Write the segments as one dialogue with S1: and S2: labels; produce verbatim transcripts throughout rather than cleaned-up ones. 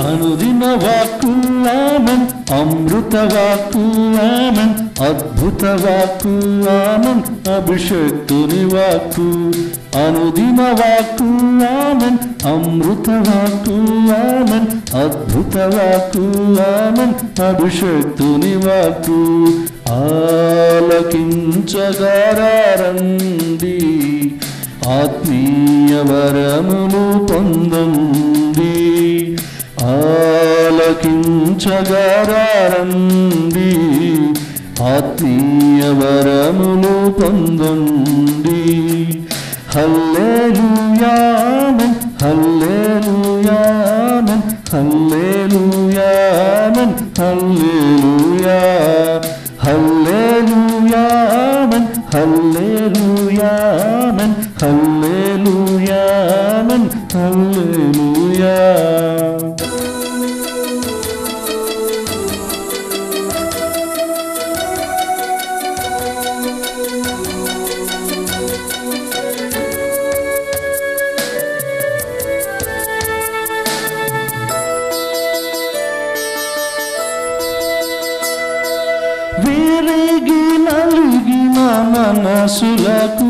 S1: అనుదిన వాక్కు ఆమెన్, అమృత వాక్కు ఆమెన్, అద్భుత వాక్కు ఆమెన్, అభిషేక్తుని వాక్కు. అనుదిన వాక్కు ఆమెన్, అమృత వాక్కు ఆమెన్, అద్భుత వాక్కు ఆమెన్, అభిషేక్తుని వాక్కు. ఆలకించగారండి, ఆత్మీయ వరములు పొందండి. ఆలకించగారండి, ఆత్మీయ వరములు పొందండి. హల్లెలూయా ఆమేన్, హల్లెలూయా ఆమేన్, హల్లెలూయా ఆమేన్, హల్లెలూయా. హల్లెలూయా ఆమేన్, హల్లెలూయా ఆమేన్, హల్లెలూయా ఆమేన్, హల్లెలూయా. విరిగి నలిగిన మనసులకు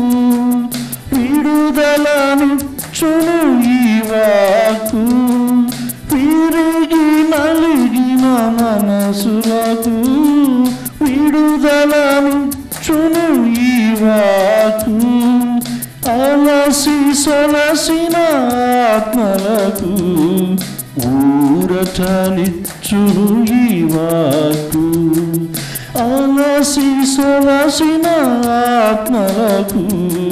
S1: విడుదలనిచ్చును ఈ వాక్కు. విరిగి నలిగిన మనసులకు విడుదలనిచ్చును ఈ వాక్కు. అలసి సొలసిన ఆత్మలకు ఊరటనిచ్చును ఈ వాక్కు. అలసి సొలసిన ఆత్మలకు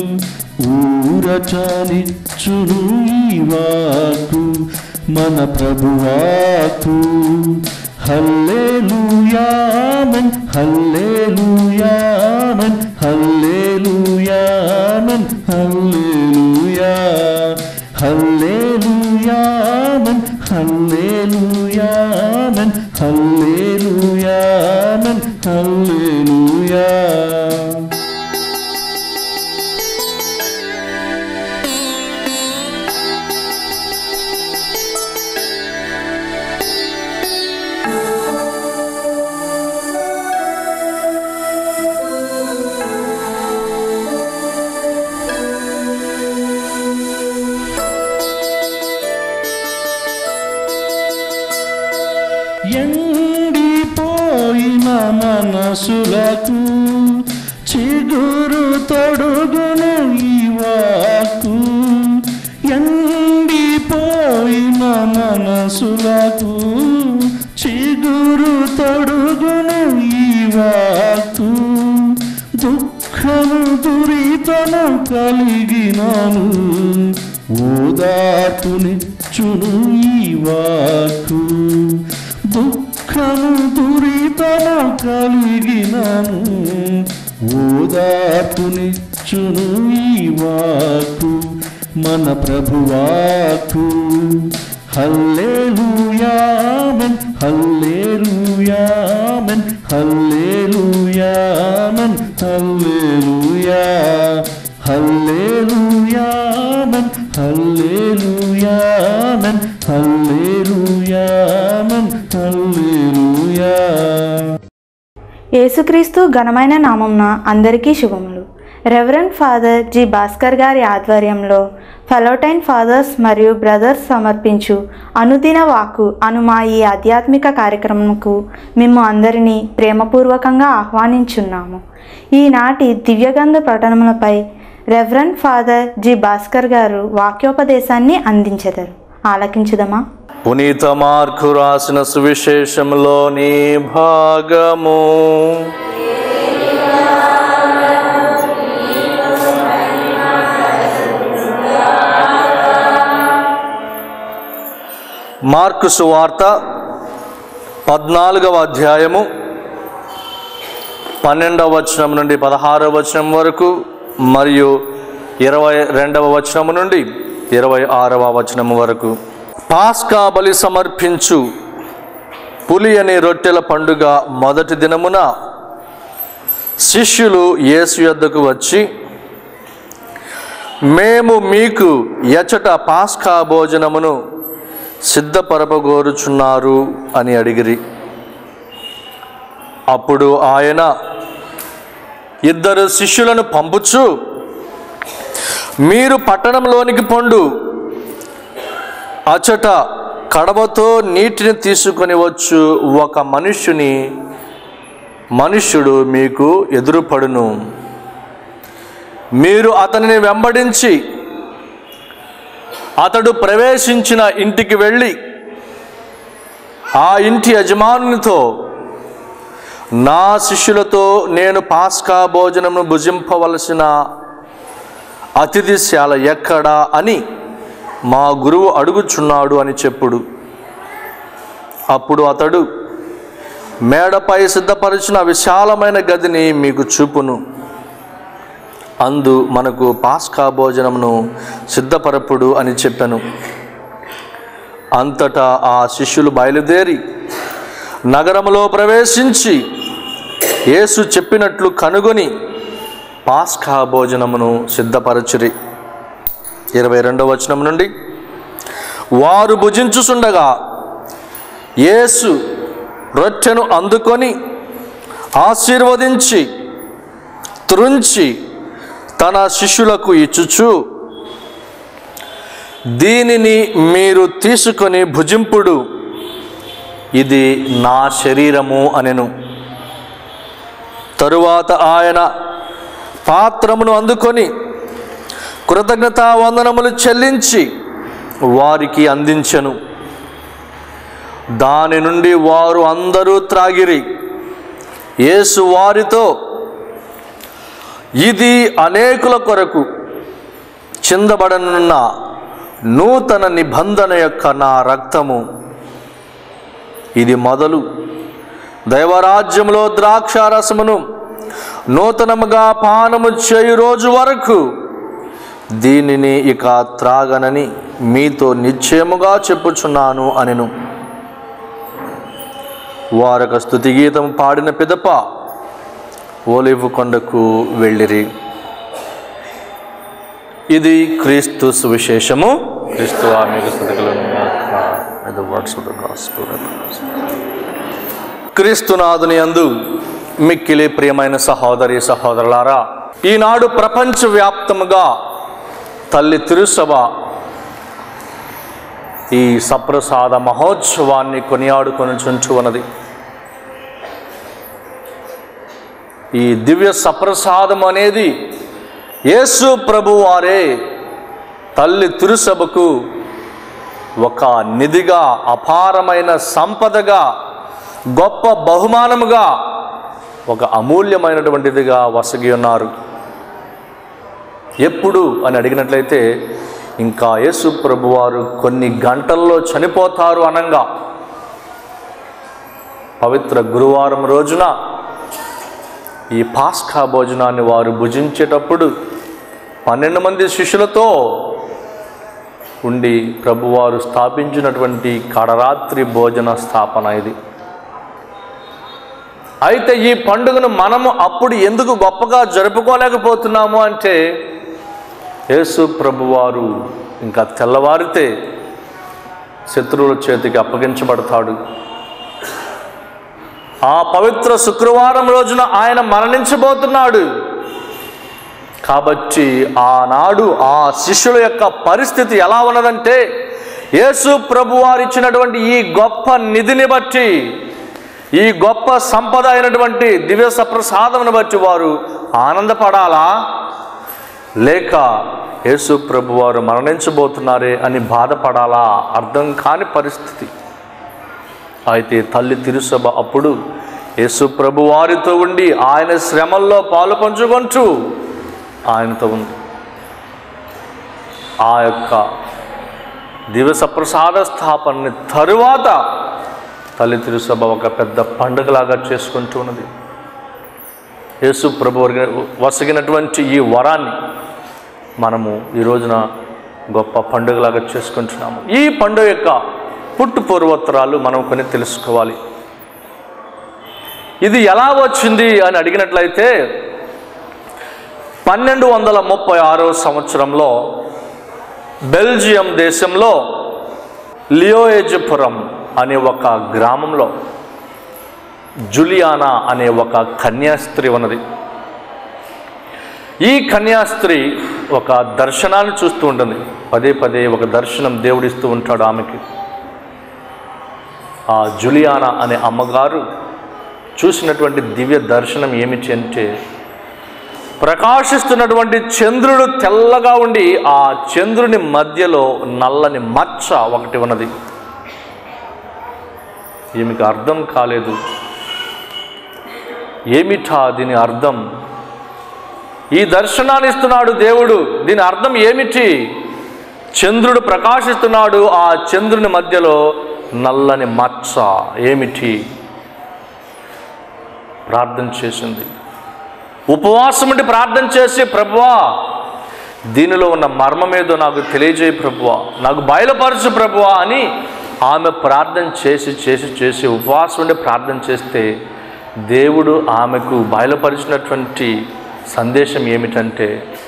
S1: ఊరటనిచ్చును ఈ వాక్కు. మన ప్రభువాక్కు. హల్లెలూయా ఆమేన్, హల్లెలూయా ఆమేన్, హల్లెలూయా ఆమేన్, హల్లెలూయా. హల్లెలూయా ఆమేన్, హల్లెలూయా ఆమేన్, హల్లెలూయా ఆమేన్, హల్లెలూయా. ఎండిపోయిన మనసులకు చిగురు తొడుగును ఈ వాక్కు. ఎండిపోయిన మనసులకు చిగురు తొడుగును ఈ వాక్కు. దుఃఖము దురితను కలిగినను ఓదార్పునిచ్చును ఈ వాక్కు. దుఃఖము దురితను కలిగినను ఓదార్పునిచ్చును ఈ వాక్కు. మన ప్రభువాక్కు. హల్లెలూయా ఆమేన్, హల్లెలూయా ఆమేన్, హల్లెలూయా ఆమేన్, హల్లెలూయా. హల్లెలూయా ఆమేన్, హల్లెలూయా ఆమేన్, హల్లెలూయా ఆమేన్, హల్లెలూయా.
S2: యేసుక్రీస్తు ఘనమైన నామమున అందరికీ శుభములు. రెవరెండ్ ఫాదర్ జి భాస్కర్ గారి ఆధ్వర్యంలో ఫెలోటైన్ ఫాదర్స్ మరియు బ్రదర్స్ సమర్పించు అనుదిన వాక్కు అను మా ఈ ఆధ్యాత్మిక కార్యక్రమంకు మేము అందరినీ ప్రేమపూర్వకంగా ఆహ్వానించున్నాము. ఈనాటి దివ్యగంధ పఠనములపై రెవరెండ్ ఫాదర్ జి భాస్కర్ గారు వాక్యోపదేశాన్ని అందించెదరు. ఆలకించుదమా?
S3: పునీత మార్కు రాసిన సువిశేషంలోని భాగము. మార్కు సువార్త పద్నాలుగవ అధ్యాయము పన్నెండవ వచనం నుండి పదహారవ వచనం వరకు మరియు ఇరవై రెండవ వచనము నుండి ఇరవై ఆరవ వచనము వరకు. పాస్కా బలి సమర్పించు పులి అనే రొట్టెల పండుగ మొదటి దినమున శిష్యులు యేసు యొద్దకు వచ్చి, మేము మీకు ఎచ్చట పాస్కా భోజనమును సిద్ధపరపగోరుచున్నారు అని అడిగిరి. అప్పుడు ఆయన ఇద్దరు శిష్యులను పంపుచు, మీరు పట్టణంలోనికి పొండు, అచట కడవతో నీటిని తీసుకొని వచ్చు ఒక మనుష్యుని మనుష్యుడు మీకు ఎదురుపడును. మీరు అతనిని వెంబడించి అతడు ప్రవేశించిన ఇంటికి వెళ్ళి ఆ ఇంటి యజమానునితో, నా శిష్యులతో నేను పాస్కా భోజనమును భుజింపవలసిన అతిథిశాల ఎక్కడా అని మా గురువు అడుగుచున్నాడు అని చెప్పుడు. అప్పుడు అతడు, మేడపై సిద్ధపరిచిన విశాలమైన గదిని మీకు చూపును, అందు మనకు పాస్కా భోజనమును సిద్ధపరపుడు అని చెప్పాను. అంతటా ఆ శిష్యులు బయలుదేరి నగరములో ప్రవేశించి యేసు చెప్పినట్లు కనుగొని పాస్కా భోజనమును సిద్ధపరచిరి. ఇరవై రెండవ వచనం నుండి, వారు భుజించుచుండగా యేసు రొట్టెను అందుకొని ఆశీర్వదించి త్రుంచి తన శిష్యులకు ఇచ్చుచు, దీనిని మీరు తీసుకొని భుజింపుడు, ఇది నా శరీరము అనెను. తరువాత ఆయన పాత్రమును అందుకొని కృతజ్ఞతా వందనములు చెల్లించి వారికి అందించెను. దాని నుండి వారు అందరూ త్రాగిరి. యేసు వారితో, ఇది అనేకుల కొరకు చిందబడనున్న నూతన నిబంధన యొక్క నా రక్తము. ఇది మొదలు దైవరాజ్యంలో ద్రాక్షారసమును నూతనముగా పానము చేయు రోజు వరకు దీనిని ఇక త్రాగనని మీతో నిశ్చయముగా చెప్పుచున్నాను అనెను. వారొక స్తుతి గీతం పాడిన పిదప ఓలివు కొండకు వెళ్ళిరి. ఇది క్రీస్తు సువిశేషము. క్రీస్తు ఆమెకు స్తుతికలను. క్రీస్తునాథుని యందు మిక్కిలి ప్రియమైన సహోదరి సహోదరులారా, ఈనాడు ప్రపంచవ్యాప్తముగా తల్లి తిరుసభ ఈ సప్రసాద మహోత్సవాన్ని కొనియాడుకొని చుంచు ఉన్నది. ఈ దివ్య సప్రసాదం అనేది యేసు ప్రభు వారే తల్లి తిరుసభకు ఒక నిధిగా, అపారమైన సంపదగా, గొప్ప బహుమానముగా, ఒక అమూల్యమైనటువంటిదిగా వసగి ఉన్నారు. ఎప్పుడు అని అడిగినట్లయితే, ఇంకా యేసు ప్రభువారు కొన్ని గంటల్లో చనిపోతారు అనంగా పవిత్ర గురువారం రోజున ఈ పాస్కా భోజనాన్ని వారు భుజించేటప్పుడు పన్నెండు మంది శిష్యులతో ఉండి ప్రభువారు స్థాపించినటువంటి కడరాత్రి భోజన స్థాపన ఇది. అయితే ఈ పండుగను మనము అప్పుడు ఎందుకు గొప్పగా జరుపుకోలేకపోతున్నాము అంటే, యేసు ప్రభువారు ఇంకా తెల్లవారితే శత్రువుల చేతికి అప్పగించబడతాడు. ఆ పవిత్ర శుక్రవారం రోజున ఆయన మరణించబోతున్నాడు. కాబట్టి ఆనాడు ఆ శిష్యుల యొక్క పరిస్థితి ఎలా ఉన్నదంటే, యేసు ప్రభువారు ఇచ్చినటువంటి ఈ గొప్ప నిధిని బట్టి, ఈ గొప్ప సంపద అయినటువంటి దివ్య సప్రసాదమును బట్టి వారు ఆనందపడాలా, లేక యేసు ప్రభువారు మరణించబోతున్నారే అని బాధపడాలా, అర్థం కాని పరిస్థితి. అయితే తల్లి తిరుసభ అప్పుడు యేసు ప్రభువారితో ఉండి ఆయన శ్రమల్లో పాలు పంచుకుంటూ ఆయనతో ఉంది. ఆ యొక్క దివ్య సప్రసాద స్థాపన తరువాత తల్లి తిరుసభ ఒక పెద్ద పండుగలాగా చేసుకుంటూ ఉన్నది. యేసు ప్రభు వసగినటువంటి ఈ వరాన్ని మనము ఈ రోజున గొప్ప పండుగలాగా చేసుకుంటున్నాము. ఈ పండుగ యొక్క పుట్టు పూర్వోత్తరాలు మనం కొన్ని తెలుసుకోవాలి. ఇది ఎలా వచ్చింది అని అడిగినట్లయితే, పన్నెండు వందల ముప్పై ఆరో సంవత్సరంలో బెల్జియం దేశంలో లియోయేజపురం అనే ఒక గ్రామంలో జులియానా అనే ఒక కన్యాస్త్రీ ఉన్నది. ఈ కన్యాస్త్రీ ఒక దర్శనాన్ని చూస్తూ ఉంటుంది. పదే పదే ఒక దర్శనం దేవుడిస్తూ ఉంటాడు ఆమెకి. ఆ జులియానా అనే అమ్మగారు చూసినటువంటి దివ్య దర్శనం ఏమిటి అంటే, ప్రకాశిస్తున్నటువంటి చంద్రుడు తెల్లగా ఉండి ఆ చంద్రుని మధ్యలో నల్లని మచ్చ ఒకటి ఉన్నది. ఈమెకి అర్థం కాలేదు, ఏమిటా దీని అర్థం? ఈ దర్శనాన్ని ఇస్తున్నాడు దేవుడు, దీని అర్థం ఏమిటి? చంద్రుడు ప్రకాశిస్తున్నాడు, ఆ చంద్రుని మధ్యలో నల్లని మచ్చ ఏమిటి? ప్రార్థన చేసింది. ఉపవాసం ఉండి ప్రార్థన చేసి, ప్రభువా దీనిలో ఉన్న మర్మమేదో నాకు తెలియజేయ ప్రభువా, నాకు బయలుపరచు ప్రభువా అని ఆమె ప్రార్థన చేసి చేసి చేసి ఉపవాసం ఉండి ప్రార్థన చేస్తే దేవుడు ఆమెకు బయలుపరిచినటువంటి సందేశం ఏమిటంటే,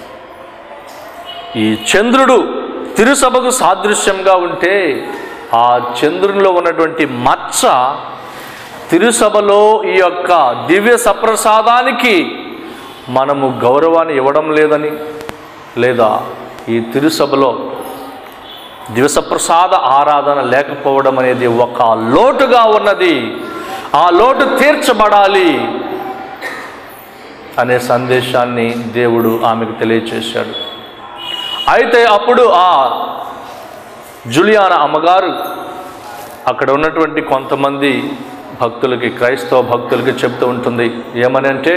S3: ఈ చంద్రుడు తిరుసభకు సాదృశ్యంగా ఉంటే ఆ చంద్రునిలో ఉన్నటువంటి మచ్చ తిరుసభలో ఈ యొక్క దివ్య సప్రసాదానికి మనము గౌరవాన్ని ఇవ్వడం లేదని, లేదా ఈ తిరుసభలో దివసప్రసాద ఆరాధన లేకపోవడం అనేది ఒక లోటుగా ఉన్నది, ఆ లోటు తీర్చబడాలి అనే సందేశాన్ని దేవుడు ఆమెకు తెలియచేశాడు. అయితే అప్పుడు ఆ జులియానా అమ్మగారు అక్కడ ఉన్నటువంటి కొంతమంది భక్తులకి, క్రైస్తవ భక్తులకి చెప్తూ ఉంటుంది. ఏమని అంటే,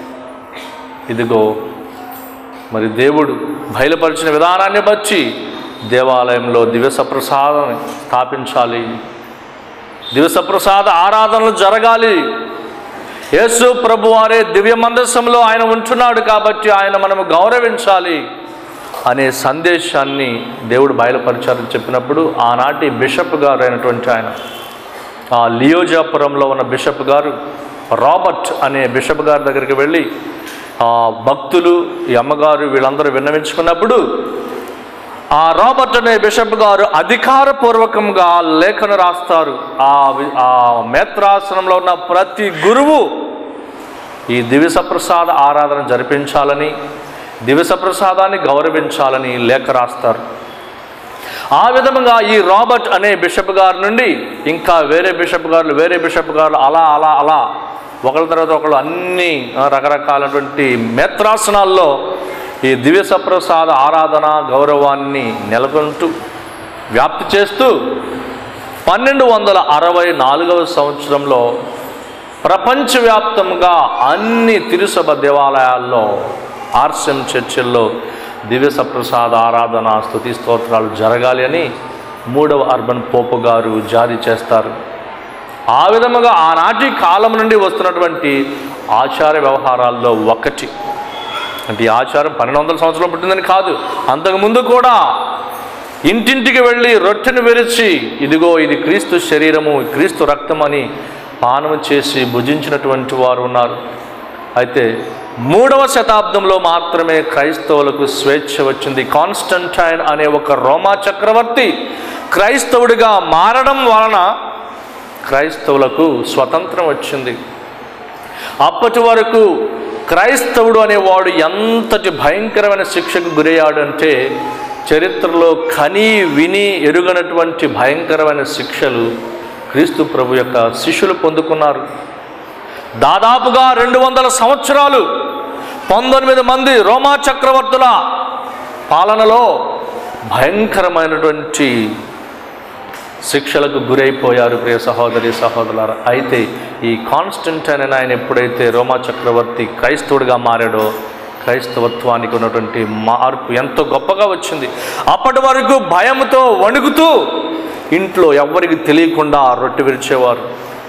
S3: ఇదిగో మరి దేవుడు బయలుపరిచిన విధానాన్ని బట్టి దేవాలయంలో దివసప్రసాదం స్థాపించాలి, దివసప్రసాద ఆరాధనలు జరగాలి. యేసు ప్రభువారే దివ్య మందసంలో ఆయన ఉంటున్నాడు కాబట్టి ఆయన మనము గౌరవించాలి అనే సందేశాన్ని దేవుడు బయలుపరిచారని చెప్పినప్పుడు ఆనాటి బిషప్ గారు అయినటువంటి ఆయన, ఆ లియోజాపురంలో ఉన్న బిషప్ గారు రాబర్ట్ అనే బిషప్ గారి దగ్గరికి వెళ్ళి ఆ భక్తులు, ఈ అమ్మగారు వీళ్ళందరూ విన్నవించుకున్నప్పుడు ఆ రాబర్ట్ అనే బిషప్ గారు అధికారపూర్వకంగా లేఖను రాస్తారు. ఆ మేత్రాసనంలో ఉన్న ప్రతి గురువు ఈ దివసప్రసాద ఆరాధన జరిపించాలని, దివసప్రసాదాన్ని గౌరవించాలని లేఖ రాస్తారు. ఆ విధంగా ఈ రాబర్ట్ అనే బిషప్ గారి నుండి ఇంకా వేరే బిషప్ గారులు వేరే బిషప్ గారులు అలా అలా అలా ఒకరి తర్వాత ఒకళ్ళు అన్ని రకరకాలటువంటి మేత్రాసనాల్లో ఈ దివ్యసప్రసాద ఆరాధన గౌరవాన్ని నెలకొంటూ వ్యాప్తి చేస్తూ పన్నెండు వందల అరవై నాలుగవ సంవత్సరంలో ప్రపంచవ్యాప్తంగా అన్ని తిరుసభ దేవాలయాల్లో, ఆర్సిఎం చర్చిల్లో దివ్యసప్రసాద ఆరాధన స్తుతి స్తోత్రాలు జరగాలి అని మూడవ అర్బన్ పోపు గారు జారీ చేస్తారు. ఆ విధముగా ఆనాటి కాలం నుండి వస్తున్నటువంటి ఆచార వ్యవహారాల్లో ఒకటి. అంటే ఈ ఆచారం పన్నెండు వందల సంవత్సరం పుట్టిందని కాదు, అంతకుముందు కూడా ఇంటింటికి వెళ్ళి రొట్టెను విరిచి ఇదిగో ఇది క్రీస్తు శరీరము, క్రీస్తు రక్తం అని పానము చేసి భుజించినటువంటి వారు ఉన్నారు. అయితే మూడవ శతాబ్దంలో మాత్రమే క్రైస్తవులకు స్వేచ్ఛ వచ్చింది. కాన్స్టంటైన్ అనే ఒక రోమా చక్రవర్తి క్రైస్తవుడిగా మారడం వలన క్రైస్తవులకు స్వతంత్రం వచ్చింది. అప్పటి వరకు క్రైస్తవుడు అనేవాడు ఎంతటి భయంకరమైన శిక్షకు గురయ్యాడు అంటే, చరిత్రలో కని విని ఎరుగనటువంటి భయంకరమైన శిక్షలు క్రీస్తు ప్రభు యొక్క శిష్యులు పొందుకున్నారు. దాదాపుగా రెండు వందల సంవత్సరాలు పంతొమ్మిది మంది రోమా చక్రవర్తుల పాలనలో భయంకరమైనటువంటి శిక్షలకు గురైపోయారు ప్రియ సహోదరి సహోదరులారా. అయితే ఈ కాన్స్టంటైన్ అని ఆయన ఎప్పుడైతే రోమా చక్రవర్తి క్రైస్తవుడిగా మారాడో, క్రైస్తవత్వానికి ఉన్నటువంటి మార్పు ఎంతో గొప్పగా వచ్చింది. అప్పటి వరకు భయంతో వణుకుతూ ఇంట్లో ఎవ్వరికి తెలియకుండా రొట్టె విరిచేవారు.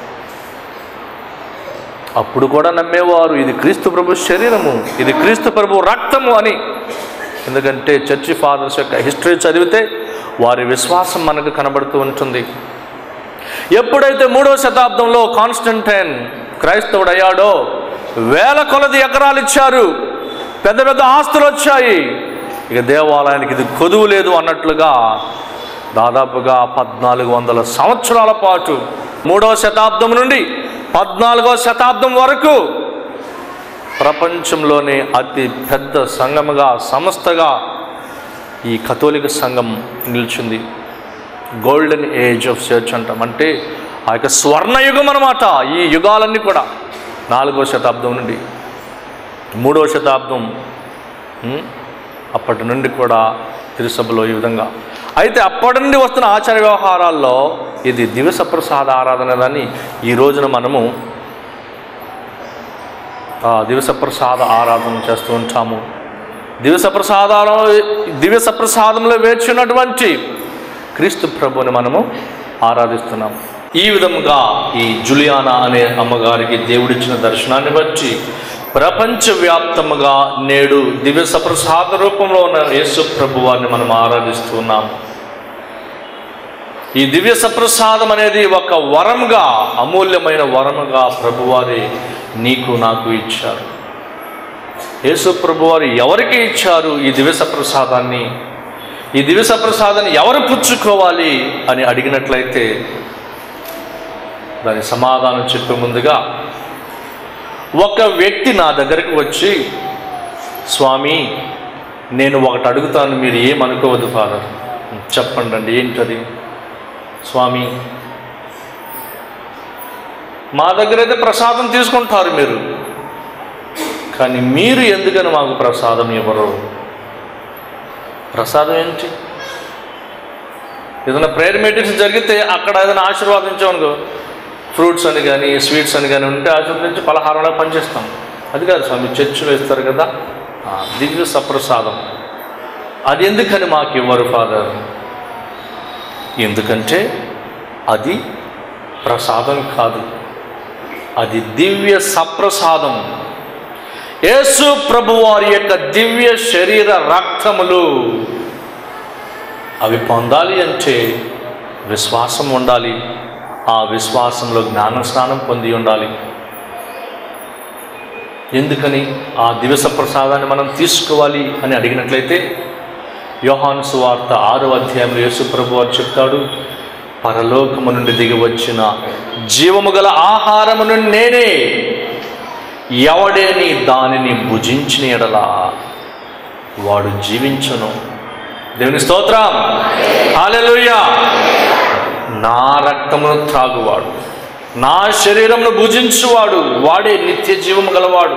S3: అప్పుడు కూడా నమ్మేవారు ఇది క్రీస్తు ప్రభు శరీరము, ఇది క్రీస్తు ప్రభు రక్తము అని. ఎందుకంటే చర్చి ఫాదర్స్ యొక్క హిస్టరీ చదివితే వారి విశ్వాసం మనకు కనబడుతూ ఉంటుంది. ఎప్పుడైతే మూడవ శతాబ్దంలో కాన్స్టంటైన్ క్రైస్తవుడు అయ్యాడో వేల కొలది ఎకరాలు ఇచ్చారు, పెద్ద పెద్ద ఆస్తులు వచ్చాయి. ఇక దేవాలయానికి ఇది కొదువు లేదు అన్నట్లుగా దాదాపుగా పద్నాలుగు వందల సంవత్సరాల పాటు మూడవ శతాబ్దం నుండి పద్నాలుగవ శతాబ్దం వరకు ప్రపంచంలోనే అతి పెద్ద సంఘముగా సంస్థగా ఈ కథోలిక సంఘం నిలిచింది. గోల్డెన్ ఏజ్ ఆఫ్ చర్చ్ అంటాం, అంటే ఆ యొక్క స్వర్ణయుగం అన్నమాట. ఈ యుగాలన్నీ కూడా నాలుగవ శతాబ్దం నుండి మూడవ శతాబ్దం అప్పటి నుండి కూడా తిరుసభలో ఈ విధంగా. అయితే అప్పటి నుండి వస్తున్న ఆచార వ్యవహారాల్లో ఇది దివ్య సప్రసాద ఆరాధనని ఈ రోజున మనము దివ్య సప్రసాద ఆరాధన చేస్తూ ఉంటాము. దివ్య సప్రసాద దివ్య సప్రసాదంలో వేర్చున్నటువంటి క్రీస్తు ప్రభుని మనము ఆరాధిస్తున్నాము. ఈ విధంగా ఈ జులియానా అనే అమ్మగారికి దేవుడిచ్చిన దర్శనాన్ని బట్టి ప్రపంచవ్యాప్తముగా నేడు దివ్య సప్రసాద రూపంలో ఉన్న యేసు ప్రభు వారిని మనం ఆరాధిస్తున్నాము. ఈ దివ్య సప్రసాదం అనేది ఒక వరంగా, అమూల్యమైన వరముగా ప్రభువారి నీకు నాకు ఇచ్చారు. యేసు ప్రభువారు ఎవరికి ఇచ్చారు ఈ దివ్య సప్రసాదాన్ని? ఈ దివ్య సప్రసాదాన్ని ఎవరు పుచ్చుకోవాలి అని అడిగినట్లయితే దాని సమాధానం చెప్పే ముందుగా ఒక వ్యక్తి నా దగ్గరికి వచ్చి, స్వామి నేను ఒకటి అడుగుతాను, మీరు ఏమనుకోవద్దు ఫాదర్. చెప్పండి అండి, ఏంటది? స్వామి మా దగ్గర అయితే ప్రసాదం తీసుకుంటారు మీరు, కానీ మీరు ఎందుకని మాకు ప్రసాదం ఇవ్వరు? ప్రసాదం ఏంటి? ఏదైనా ప్రేయర్ మీటింగ్స్ జరిగితే అక్కడ ఏదైనా ఆశీర్వాదించామనుకో, ఫ్రూట్స్ అని కానీ స్వీట్స్ అని కానీ ఉంటే ఆశీర్వదించి పలహారంలో పనిచేస్తాం. అది కాదు స్వామి, చర్చిలో ఇస్తారు కదా దివ్య సప్రసాదం, అది ఎందుకని మాకు ఇవ్వరు ఫాదర్? ఎందుకంటే అది ప్రసాదం కాదు, అది దివ్య సప్రసాదం. యేసు ప్రభువారి యొక్క దివ్య శరీర రక్తములు అవి పొందాలి అంటే విశ్వాసం ఉండాలి. ఆ విశ్వాసంలో జ్ఞాన స్నానం పొంది ఉండాలి. ఎందుకని ఆ దివ్య సప్రసాదాన్ని మనం తీసుకోవాలి అని అడిగినట్లయితే యోహాను సువార్త ఆరో అధ్యాయంలో యేసు ప్రభువారు చెప్తాడు, పరలోకము నుండి దిగి వచ్చిన జీవము గల ఆహారమును నేనే, ఎవడేని దానిని భుజించిన ఎడలా వాడు జీవించును. దేవుని స్తోత్రం, హల్లెలూయా. నా రక్తమును త్రాగువాడు, నా శరీరమును భుజించువాడు వాడే నిత్య జీవము గలవాడు.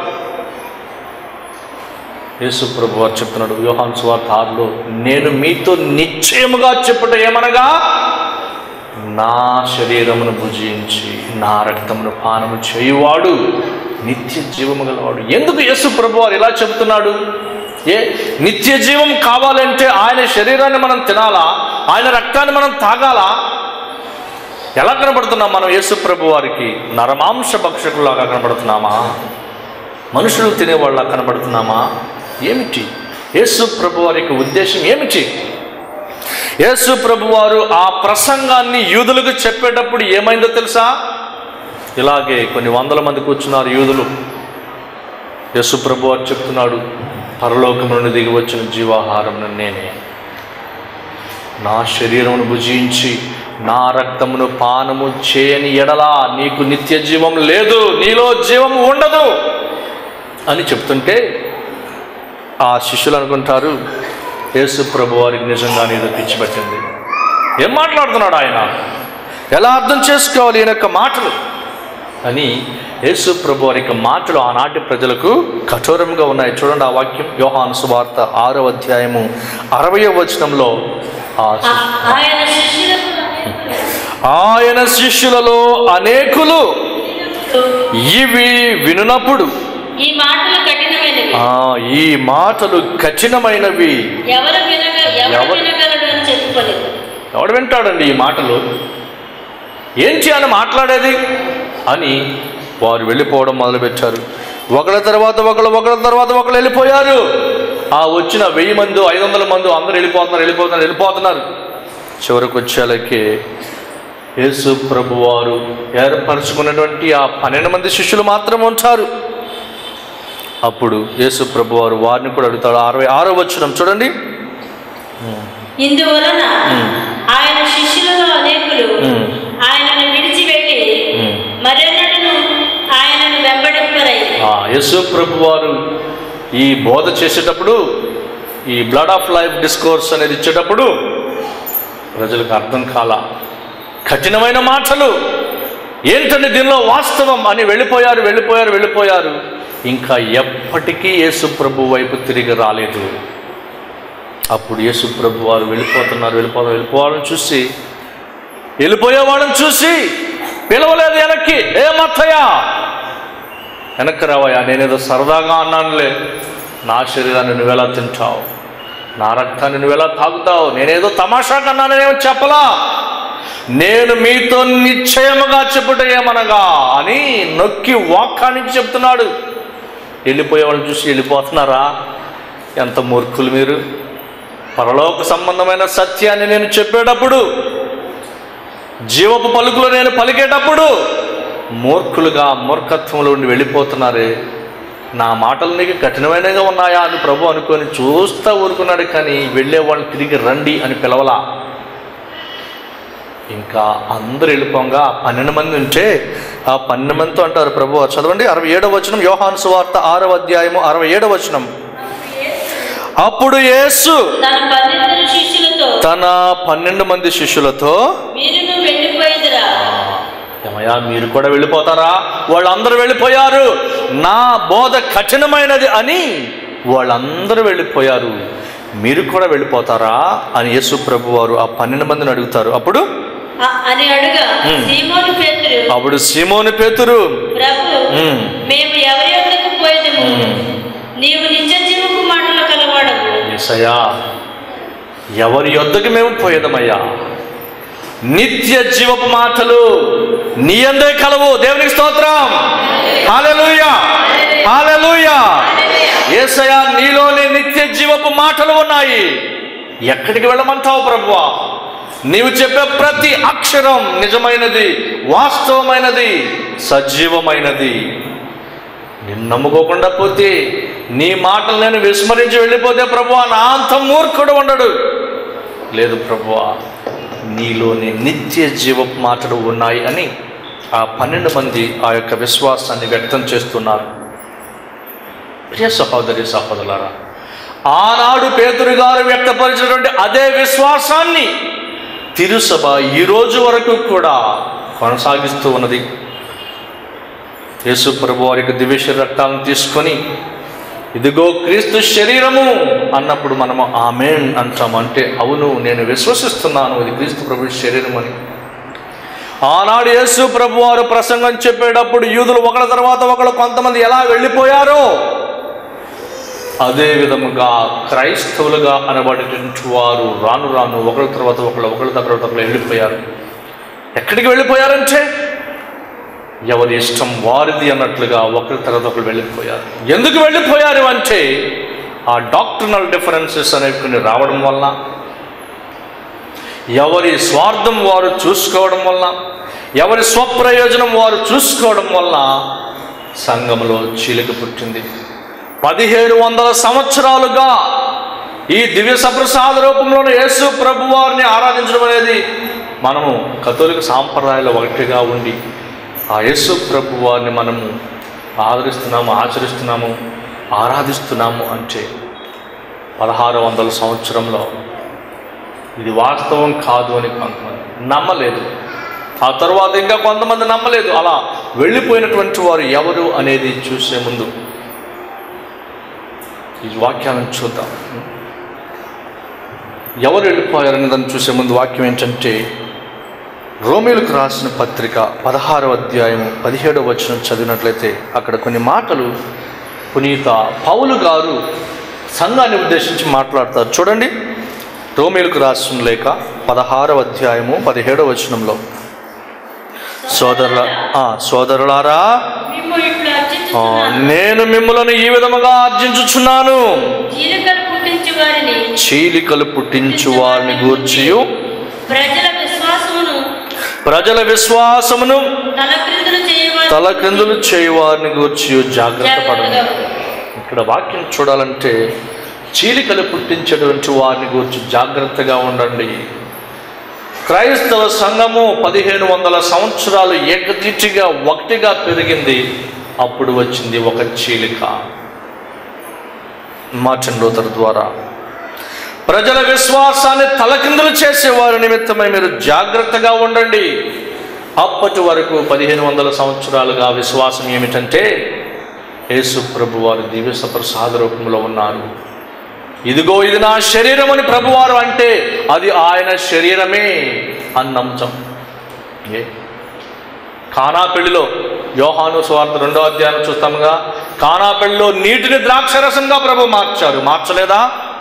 S3: యేసు ప్రభువు వారు చెప్తున్నాడు యోహాను సువార్త ఆరులో, నేను మీతో నిశ్చయముగా చెప్పుట ఏమనగా, నా శరీరమును భుజించి నా రక్తమును పానము చేయువాడు నిత్య జీవము గలవాడు. ఎందుకు యేసు ప్రభువు వారు ఇలా చెబుతున్నాడు? ఏ నిత్య జీవం కావాలంటే ఆయన శరీరాన్ని మనం తినాలా? ఆయన రక్తాన్ని మనం తాగాలా? ఎలా కనబడుతున్నాం మనం యేసు ప్రభు వారికి? నరమాంస భక్షకులాగా కనబడుతున్నామా? మనుషులు తినేవాళ్ళ కనబడుతున్నామా? ఏమిటి యేసు ప్రభు వారి యొక్క ఉద్దేశం ఏమిటి? యేసు ప్రభు వారు ఆ ప్రసంగాన్ని యూదులకు చెప్పేటప్పుడు ఏమైందో తెలుసా? ఇలాగే కొన్ని వందల మంది కూర్చున్నారు యూదులు. యేసు ప్రభు వారు చెప్తున్నాడు, పరలోకం నుండి దిగి వచ్చిన జీవాహారం నేనే, నా శరీరమును భుజించి నా రక్తమును పానము చేయని ఎడలా నీకు నిత్య జీవం లేదు, నీలో జీవం ఉండదు అని చెప్తుంటే ఆ శిష్యులు అనుకుంటారు యేసు ప్రభు వారికి నిజంగానే ఏదో పిచ్చి పట్టింది. ఏం మాట్లాడుతున్నాడు ఆయన? ఎలా అర్థం చేసుకోవాలి ఈయన యొక్క మాటలు అని యేసు ప్రభు వారి యొక్క మాటలు ఆనాటి ప్రజలకు కఠోరంగా ఉన్నాయి. చూడండి ఆ వాక్యం, యోహాను సువార్త ఆరో అధ్యాయము అరవయో వచనంలో, ఆయన శిష్యులలో అనేకులు ఇవి వినునప్పుడు
S4: ఈ మాటలు కఠినమైనవి,
S3: ఈ మాటలు కఠినమైనవి
S4: ఎవరు వినగలడు అని చెప్పుకోలేదు.
S3: ఎవడు వింటాడండి ఈ మాటలు? ఏంటి అని మాట్లాడేది అని వారు వెళ్ళిపోవడం మొదలుపెట్టారు. ఒకళ్ళ తర్వాత ఒకళ్ళు ఒకళ్ళ తర్వాత ఒకళ్ళు వెళ్ళిపోయారు. ఆ వచ్చిన వెయ్యి మంది ఐదు వందల మంది అందరూ వెళ్ళిపోతున్నారు వెళ్ళిపోతున్నారు వెళ్ళిపోతున్నారు చివరికి వచ్చేలకే యేసు ప్రభు వారు ఏర్పరచుకున్నటువంటి ఆ పన్నెండు మంది శిష్యులు మాత్రం ఉంటారు. అప్పుడు యేసు ప్రభు వారు వారిని కూడా అడుగుతాడు. అరవై ఆరో వచనం చూడండి,
S4: ఇందువలన ఆయన శిష్యులలో అనేకులు ఆయనను విడిచిపెట్టి మరెన్నడూ ఆయనను వెంబడింపరై.
S3: యేసు ప్రభు వారు ఈ బోధ చేసేటప్పుడు, ఈ బ్లడ్ ఆఫ్ లైఫ్ డిస్కోర్స్ అనేది ఇచ్చేటప్పుడు ప్రజలకు అర్థం కాల. కఠినమైన మాటలు, ఏంటంటే దీనిలో వాస్తవం అని వెళ్ళిపోయారు వెళ్ళిపోయారు వెళ్ళిపోయారు ఇంకా ఎప్పటికీ యేసు ప్రభు వైపు తిరిగి రాలేదు. అప్పుడు యేసు ప్రభు వారు వెళ్ళిపోతున్నారు వెళ్ళిపోతారు వెళ్ళిపోవాలని చూసి వెళ్ళిపోయేవాళ్ళని చూసి పిలవలేదు వెనక్కి. ఏ మత్తయ్య వెనక్కి రావయ్యా, నేనేదో సరదాగా అన్నానులే, నా శరీరాన్ని నువ్వెలా తింటావు, నా రక్తాన్ని నువ్వెలా తాగుతావు, నేనేదో తమాషాగా అన్నానేమో చెప్పలా, నేను మీతో నిశ్చయముగా చెప్పుట ఏమనగా అని నొక్కి వాక్యానికి చెప్తున్నాడు. వెళ్ళిపోయే వాళ్ళని చూసి వెళ్ళిపోతున్నారా? ఎంత మూర్ఖులు మీరు! పరలోక సంబంధమైన సత్యాన్ని నేను చెప్పేటప్పుడు, జీవపు పలుకులు నేను పలికేటప్పుడు మూర్ఖులుగా మూర్ఖత్వంలో ఉండి వెళ్ళిపోతున్నారే. నా మాటలు నీకు కఠినమైనగా ఉన్నాయా అని ప్రభు అనుకొని చూస్తా ఊరుకున్నాడు. కానీ వెళ్ళే వాళ్ళు తిరిగి రండి అని పిలవలా. ఇంకా అందరూ వెళ్ళిపోగా పన్నెండు మంది ఉంటే ఆ పన్నెండు మందితో అంటారు ప్రభు, చదవండి అరవై ఏడవ వచనం, యోహాను సువార్త ఆరవ అధ్యాయము అరవై ఏడవ వచనం. అప్పుడు యేసు తన పన్నెండు మంది శిష్యులతో, ఏమయ్యా మీరు కూడా వెళ్ళిపోతారా? వాళ్ళందరూ వెళ్ళిపోయారు, నా బోధ కఠినమైనది అని వాళ్ళందరూ వెళ్ళిపోయారు, మీరు కూడా వెళ్ళిపోతారా అని యేసు ప్రభు వారు ఆ పన్నెండు మందిని అడుగుతారు. అప్పుడు
S4: అని అడుగా సీమోను పేతురు
S3: అప్పుడు సీమోను పేతురు
S4: ప్రభు, మేము ఎవరి యొద్దకు పోయేదము? నీవు నిత్య జీవపు మాటలు కలవాడవు.
S3: యేసయ్యా, ఎవరి యొద్దకు మేము పోయేదమయ్యా? నిత్య జీవపు మాటలు నీ యందే కలవు. దేవునికి స్తోత్రం. హల్లెలూయా, హల్లెలూయా. యేసయ్యా, నీలోనే నిత్య జీవపు మాటలు ఉన్నాయి. ఎక్కడికి వెళ్ళమంటావు ప్రభువా? నీవు చెప్పే ప్రతి అక్షరం నిజమైనది, వాస్తవమైనది, సజీవమైనది. నిన్ను నమ్ముకోకుండా పోతే, నీ మాటలు నేను విస్మరించి వెళ్ళిపోతే ప్రభువా నా అంత మూర్ఖుడు ఉండడు. లేదు ప్రభువా, నీలోని నిత్య జీవపు మాటలు ఉన్నాయి అని ఆ పన్నెండు మంది ఆ యొక్క విశ్వాసాన్ని వ్యక్తం చేస్తున్నారు. ప్రియ సహోదరి సహోదరులారా, ఆనాడు పేతురు గారు వ్యక్తపరిచినటువంటి అదే విశ్వాసాన్ని తిరుసభ ఈ రోజు వరకు కూడా కొనసాగిస్తూ ఉన్నది. యేసు ప్రభు వారికి దివ్య రక్తాలను తీసుకొని ఇదిగో క్రీస్తు శరీరము అన్నప్పుడు మనము ఆమేన్ అంటాము. అంటే అవును, నేను విశ్వసిస్తున్నాను ఇది క్రీస్తు ప్రభు శరీరం అని. ఆనాడు యేసు ప్రభు వారు ప్రసంగం చెప్పేటప్పుడు యూదులు ఒకళ్ళ తర్వాత ఒకళ్ళు కొంతమంది ఎలా వెళ్ళిపోయారో, అదే విధముగా క్రైస్తవులుగా అనబడేటువంటి వారు రాను రాను ఒకరి తర్వాత ఒకళ్ళు ఒకళ్ళ తర్వాత ఒకళ్ళు వెళ్ళిపోయారు. ఎక్కడికి వెళ్ళిపోయారంటే ఎవరి ఇష్టం వారిది అన్నట్లుగా ఒకరి తర్వాత ఒకరు వెళ్ళిపోయారు. ఎందుకు వెళ్ళిపోయారు అంటే ఆ డాక్ట్రినల్ డిఫరెన్సెస్ అనేవి కొన్ని రావడం వల్ల, ఎవరి స్వార్థం వారు చూసుకోవడం వల్ల, ఎవరి స్వప్రయోజనం వారు చూసుకోవడం వల్ల సంఘంలో చీలిక పుట్టింది. పదిహేడు వందల సంవత్సరాలుగా ఈ దివ్య సప్రసాద రూపంలోని యేసు ప్రభు వారిని ఆరాధించడం అనేది మనము కథోలిక సాంప్రదాయాల్లో ఒకటిగా ఉండి ఆ యేసు ప్రభు వారిని మనము ఆదరిస్తున్నాము, ఆచరిస్తున్నాము, ఆరాధిస్తున్నాము అంటే పదహారు వందల సంవత్సరంలో ఇది వాస్తవం కాదు అని కొంతమంది నమ్మలేదు. ఆ తర్వాత ఇంకా కొంతమంది నమ్మలేదు. అలా వెళ్ళిపోయినటువంటి వారు ఎవరు అనేది చూసే ముందు ఈ వాక్యాలను చూద్దాం. ఎవరు వెళ్ళిపోయారని దాన్ని చూసే ముందు వాక్యం ఏంటంటే, రోమీయులకు రాసిన పత్రిక పదహారవ అధ్యాయం పదిహేడవ వచనం చదివినట్లయితే అక్కడ కొన్ని మాటలు పునీత పౌలు గారు సంఘాన్ని ఉద్దేశించి మాట్లాడతారు. చూడండి, రోమీయులకు రాసిన లేఖ పదహారవ అధ్యాయము పదిహేడవ వచనంలో, సోదరుల సోదరులారా నేను మిమ్ములను ఈ విధముగా ఆర్జించుచున్నాను, చీలికలు పుట్టించు వారిని గూర్చియు ప్రజల విశ్వాసమును తలక్రిందులు చేయు వారిని గూర్చియు జాగ్రత్త పడండి. ఇక్కడ వాక్యం చూడాలంటే చీలికలు పుట్టించేటువంటి వారిని గురించి జాగ్రత్తగా ఉండండి. క్రైస్తవ సంఘము పదిహేను వందల సంవత్సరాలు ఏకదీటిగా ఒకటిగా పెరిగింది. అప్పుడు వచ్చింది ఒక చీలిక మార్టిన్ లూథర్ ద్వారా. ప్రజల విశ్వాసాన్ని తలకిందులు చేసేవారి నిమిత్తమై మీరు జాగ్రత్తగా ఉండండి. అప్పటి వరకు పదిహేను వందల సంవత్సరాలుగా విశ్వాసం ఏమిటంటే యేసు ప్రభు వారు దివ్య ప్రసాద రూపంలో ఉన్నారు. ఇదిగో ఇది నా శరీరం అని ప్రభువారు అంటే అది ఆయన శరీరమే అని నమ్మకం. ఏ కానా పెళ్లిలో యోహాను సువార్త రెండో అధ్యాయం చూస్తాముగా, కానా పెళ్లిలో నీటిని ద్రాక్షరసంగా ప్రభు మార్చారు. మార్చలేదా?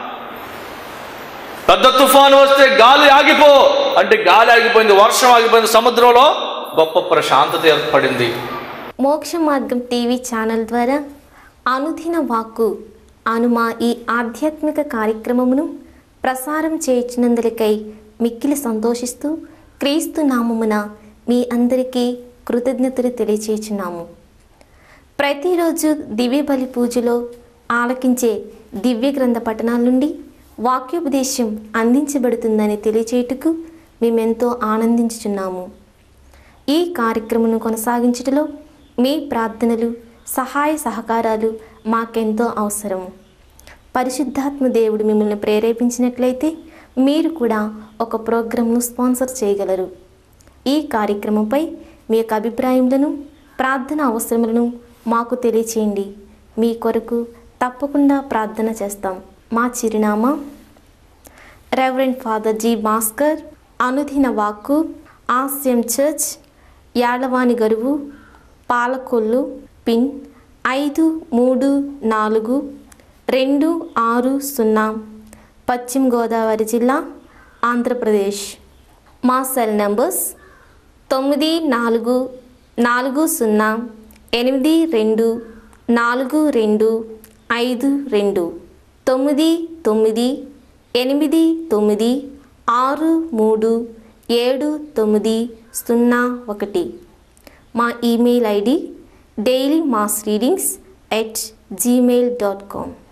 S3: పెద్ద తుఫాను వస్తే గాలి ఆగిపో అంటే గాలి ఆగిపోయింది, వర్షం ఆగిపోయింది, సముద్రంలో గొప్ప ప్రశాంతత ఏర్పడింది.
S5: మోక్ష మార్గం టీవీ ఛానల్ ద్వారా అనుదిన వాక్కు అను మా ఈ ఆధ్యాత్మిక కార్యక్రమమును ప్రసారం చేయించినందులకై మిక్కిలి సంతోషిస్తూ క్రీస్తు నామమున మీ అందరికీ కృతజ్ఞతలు తెలియచేయుచున్నాము. ప్రతిరోజు దివ్య బలి పూజలో ఆలకించే దివ్య గ్రంథ పఠనాల నుండి వాక్యోపదేశం అందించబడుతుందని తెలియచేయుటకు మేమెంతో ఆనందించుచున్నాము. ఈ కార్యక్రమను కొనసాగించుటలో మీ ప్రార్థనలు, సహాయ సహకారాలు మాకెంతో అవసరం. పరిశుద్ధాత్మ దేవుడు మిమ్మల్ని ప్రేరేపించినట్లయితే మీరు కూడా ఒక ప్రోగ్రాంను స్పాన్సర్ చేయగలరు. ఈ కార్యక్రమంపై మీ యొక్క అభిప్రాయములను, ప్రార్థన అవసరములను మాకు తెలియచేయండి. మీ కొరకు తప్పకుండా ప్రార్థన చేస్తాం. మా చిరునామా రెవరెండ్ ఫాదర్ జి భాస్కర్, అనుదిన వాక్కు, ఆస్యం చర్చ్, యాడవాని గరువు, పాలకొల్లు, పిన్ ఐదు మూడు నాలుగు రెండు ఆరు సున్నా, పశ్చిమ గోదావరి జిల్లా, ఆంధ్రప్రదేశ్. మా సెల్ నంబర్స్ తొమ్మిది నాలుగు నాలుగు సున్నా ఎనిమిది రెండు నాలుగు రెండు ఐదు రెండు, తొమ్మిది తొమ్మిది ఎనిమిది తొమ్మిది ఆరు మూడు ఏడు తొమ్మిది సున్నా ఒకటి. మా email ID daily mass readings at Gmail dot com.